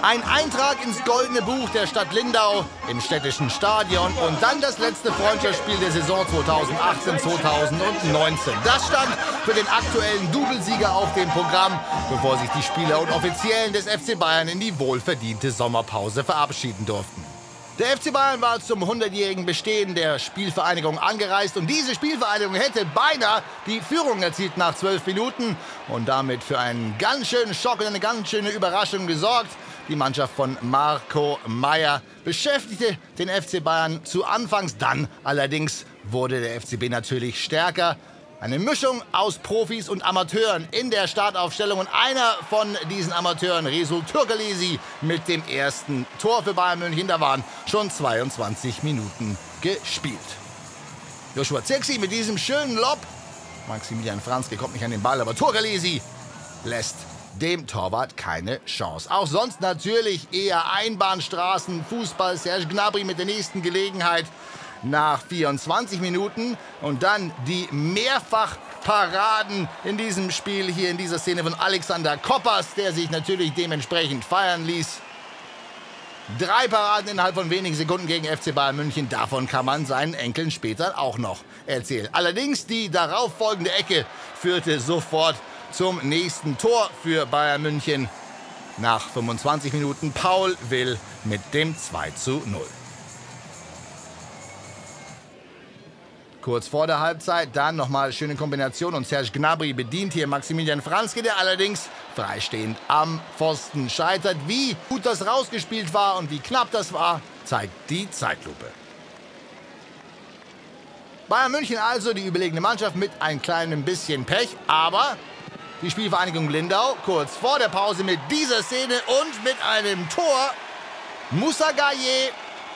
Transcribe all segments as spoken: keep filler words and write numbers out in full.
Ein Eintrag ins Goldene Buch der Stadt Lindau im städtischen Stadion und dann das letzte Freundschaftsspiel der Saison zweitausendachtzehn zweitausendneunzehn. Das stand für den aktuellen Doublesieger auf dem Programm, bevor sich die Spieler und Offiziellen des F C Bayern in die wohlverdiente Sommerpause verabschieden durften. Der F C Bayern war zum hundertjährigen Bestehen der Spielvereinigung angereist und diese Spielvereinigung hätte beinahe die Führung erzielt nach zwölf Minuten und damit für einen ganz schönen Schock und eine ganz schöne Überraschung gesorgt. Die Mannschaft von Marco Meyer beschäftigte den F C Bayern zu Anfangs. Dann allerdings wurde der F C B natürlich stärker. Eine Mischung aus Profis und Amateuren in der Startaufstellung. Und einer von diesen Amateuren, Resul Türkelesi, mit dem ersten Tor für Bayern München. Da waren schon zweiundzwanzig Minuten gespielt. Joshua Zirkzee mit diesem schönen Lob. Maximilian Franzke kommt nicht an den Ball, aber Türkelesi lässt dem Torwart keine Chance. Auch sonst natürlich eher Einbahnstraßen, Fußball. Serge Gnabry mit der nächsten Gelegenheit nach vierundzwanzig Minuten. Und dann die Mehrfachparaden in diesem Spiel, hier in dieser Szene von Alexander Koppers, der sich natürlich dementsprechend feiern ließ. Drei Paraden innerhalb von wenigen Sekunden gegen F C Bayern München. Davon kann man seinen Enkeln später auch noch erzählen. Allerdings die darauffolgende Ecke führte sofort zum nächsten Tor für Bayern München. Nach fünfundzwanzig Minuten Paul Will mit dem zwei zu null. Kurz vor der Halbzeit, dann nochmal schöne Kombination und Serge Gnabry bedient hier Maximilian Franzke, der allerdings freistehend am Pfosten scheitert. Wie gut das rausgespielt war und wie knapp das war, zeigt die Zeitlupe. Bayern München also die überlegene Mannschaft mit ein kleinem bisschen Pech, aber die Spielvereinigung Lindau kurz vor der Pause mit dieser Szene und mit einem Tor. Moussa Gaye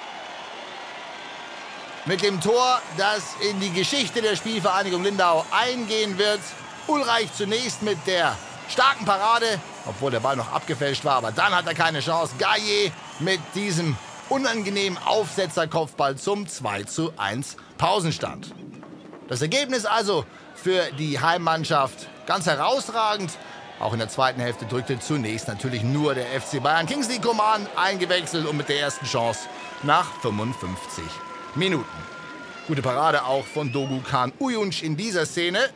mit dem Tor, das in die Geschichte der Spielvereinigung Lindau eingehen wird. Ulreich zunächst mit der starken Parade, obwohl der Ball noch abgefälscht war, aber dann hat er keine Chance. Gaye mit diesem unangenehmen Aufsetzerkopfball zum zwei zu eins Pausenstand. Das Ergebnis also für die Heimmannschaft ganz herausragend. Auch in der zweiten Hälfte drückte zunächst natürlich nur der F C Bayern. Kingsley Coman eingewechselt und mit der ersten Chance nach fünfundfünfzig Minuten. Gute Parade auch von Dogukan Uyunç in dieser Szene.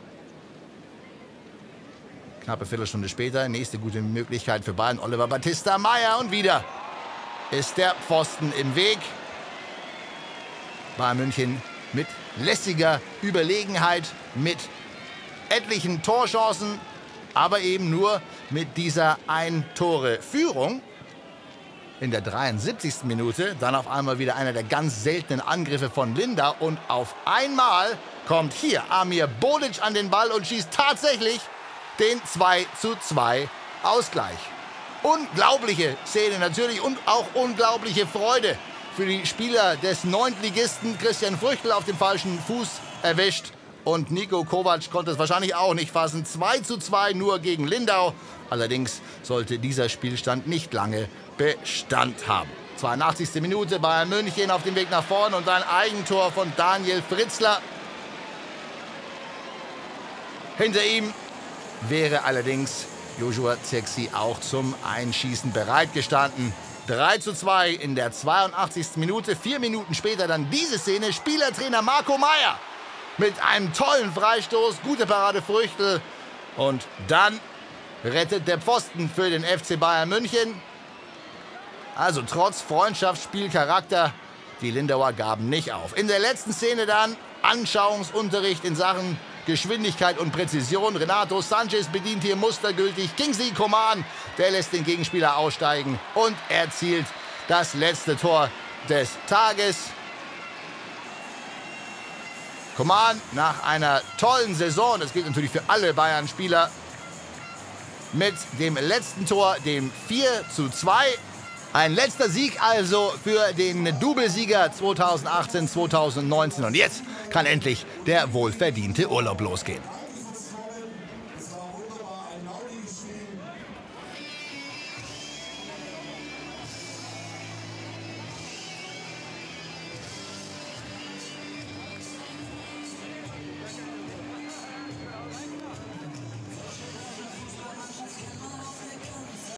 Knappe Viertelstunde später, nächste gute Möglichkeit für Bayern, Oliver Battista Meyer. Und wieder ist der Pfosten im Weg. Bayern München mit lässiger Überlegenheit, mit etlichen Torchancen, aber eben nur mit dieser Ein-Tore-Führung. In der dreiundsiebzigsten Minute dann auf einmal wieder einer der ganz seltenen Angriffe von Lindau. Und auf einmal kommt hier Amir Bodic an den Ball und schießt tatsächlich den zwei zu zwei Ausgleich. Unglaubliche Szene natürlich und auch unglaubliche Freude für die Spieler des Neuntligisten. Christian Früchtl auf dem falschen Fuß erwischt. Und Niko Kovac konnte es wahrscheinlich auch nicht fassen. zwei zu zwei nur gegen Lindau. Allerdings sollte dieser Spielstand nicht lange Bestand haben. zweiundachtzigste Minute, Bayern München auf dem Weg nach vorne und ein Eigentor von Daniel Fritzler. Hinter ihm wäre allerdings Joshua Zirkzee auch zum Einschießen bereit gestanden. drei zu zwei in der zweiundachtzigsten Minute. Vier Minuten später dann diese Szene. Spielertrainer Marco Meyer mit einem tollen Freistoß. Gute Parade Früchtl. Und dann rettet der Pfosten für den F C Bayern München. Also trotz Freundschaftsspielcharakter, die Lindauer gaben nicht auf. In der letzten Szene dann Anschauungsunterricht in Sachen Geschwindigkeit und Präzision. Renato Sanchez bedient hier mustergültig. Kingsley Coman, der lässt den Gegenspieler aussteigen und erzielt das letzte Tor des Tages. Coman nach einer tollen Saison, das gilt natürlich für alle Bayern-Spieler, mit dem letzten Tor, dem vier zu zwei. Ein letzter Sieg also für den Doublesieger zweitausendachtzehn zweitausendneunzehn. Und jetzt kann endlich der wohlverdiente Urlaub losgehen.